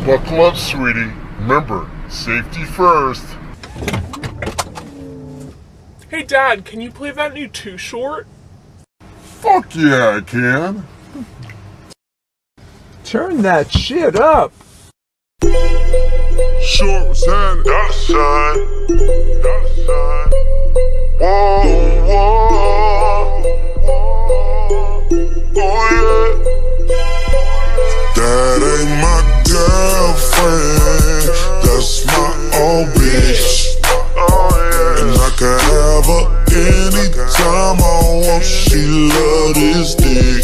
Buckle up, sweetie. Remember, safety first. Hey Dad, can you play that new Too Short? Fuck yeah, I can. Turn that shit up. Short was hand Dolla sign. Whoa, whoa, oh yeah. That ain't my girlfriend, that's my old bitch. And I can have her anytime I want, she love this dick.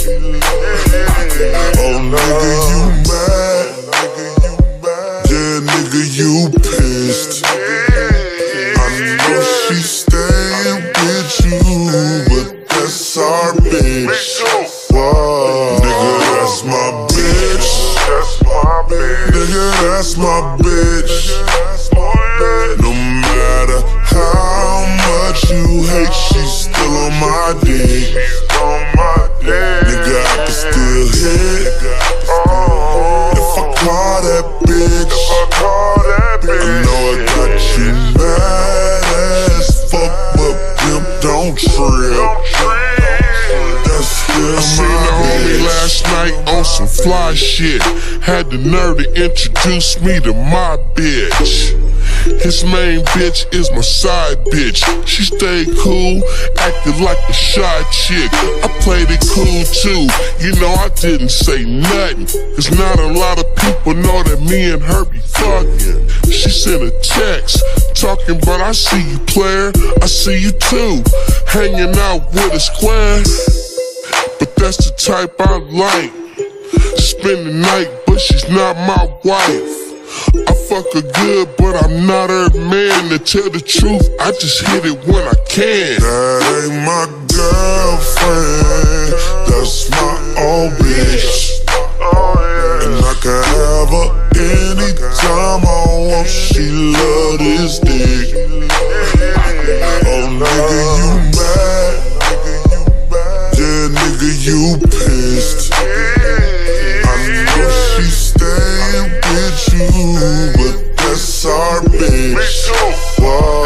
Oh nigga, you mad? Yeah nigga, you pissed. I know she staying with you, but that's our bitch. Wow. Nigga, that's my bitch. Nigga, that's my bitch. No matter how much you hate, she's still on my dick. Nigga, I can still hit if I call that bitch. I know I got you mad as fuck, but pimp don't trip. That's still my bitch. Last night on some fly shit, had the nerve to introduce me to my bitch. His main bitch is my side bitch. She stayed cool, acted like a shy chick. I played it cool too, you know I didn't say nothing. Cause not a lot of people know that me and her be fucking. She sent a text, talking about I see you player, I see you too. Hanging out with a square, but that's the type I like. Spend the night, but she's not my wife. I fuck her good, but I'm not her man. To tell the truth, I just hit it when I can. That ain't my girlfriend, that's my old bitch. And I can have her anytime I want, she love this dick. Oh nigga, you mad? Yeah nigga, you pissed. I know she staying with you, but that's our bitch. Whoa.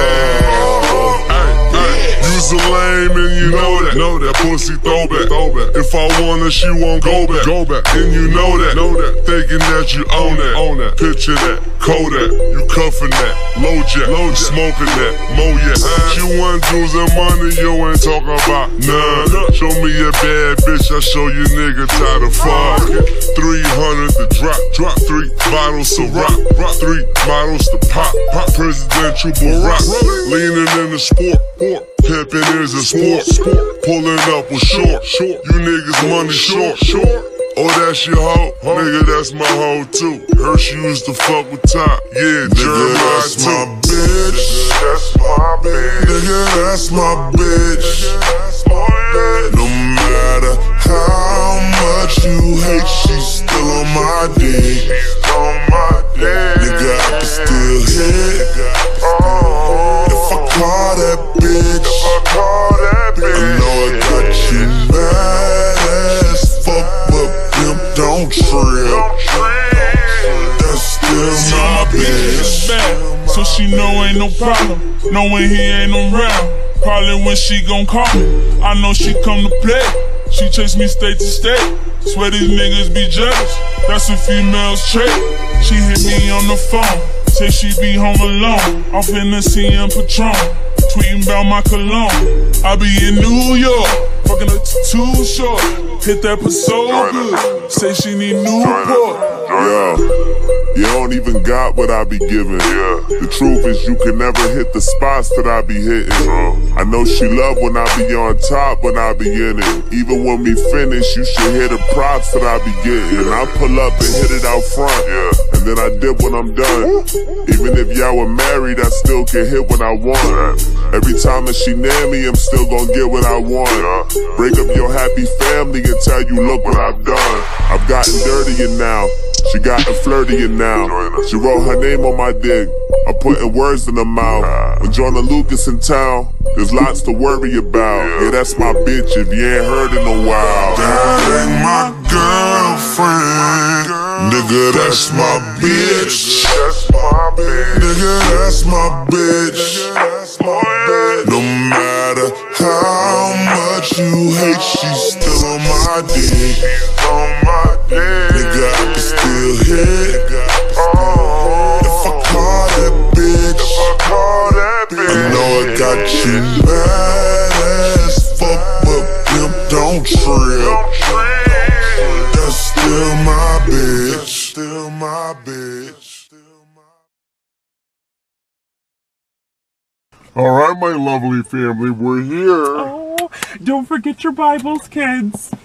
You's a lame and you know that. Pussy throwback. If I want her, she won't go back. And you know that. Thinking that you own that. Picture that. Kodak. You cuffing that. Low jack. Smoking that. Moyak. She want dudes and money, you ain't talking about none. Show me a bad bitch, I show you nigga tired of fuck. 300 to drop 3 bottles of rock, 3 bottles to pop, presidential Barack. Leaning in the sport, pimping is a sport, pulling up with short. You niggas money short. Oh, that's your hoe? Nigga, that's my hoe too. Her she used to fuck with top. Yeah, Jeremih that's too. My bitch. Nigga, that's my bitch. No matter how much you hate, she's still on my dick. Nigga, I can still hit if I call that bitch. I know I got you mad as fuck, but pimp don't trip. That's still my bitch. So she know ain't no problem, knowing he ain't around. Probably when she gon' call me, I know she come to play. She chase me state to state, swear these niggas be jealous. That's a female's trait. She hit me on the phone, say she be home alone, off in the CM Patron, tweeting about my cologne. I be in New York, fucking her too short. Hit that so good, say she need Newport. Yo, you don't even got what I be giving. The truth is you can never hit the spots that I be hitting. I know she love when I be on top, when I be in it. Even when we finish, you should hear the props that I be getting. I pull up and hit it out front, and then I dip when I'm done. Even if y'all were married, I still can hit when I want. Every time that she near me, I'm still gon' get what I want. Break up your happy family and tell you look what I've done. I've gotten dirtier now, she gotten flirtier now. She wrote her name on my dick, I'm putting words in her mouth. When Joyner Lucas in town, there's lots to worry about. Yeah, that's my bitch if you ain't heard in a while. That ain't my girlfriend, Nigga, that's my bitch. Nigga, that's my bitch. No matter how much you hate, she's still on my dick. Nigga, I can still hit. If I call that bitch, I know I got you mad as fuck, but pimp don't trip. That's still my bitch. Still my bitch. Alright, my lovely family, we're here. Oh, don't forget your Bibles, kids.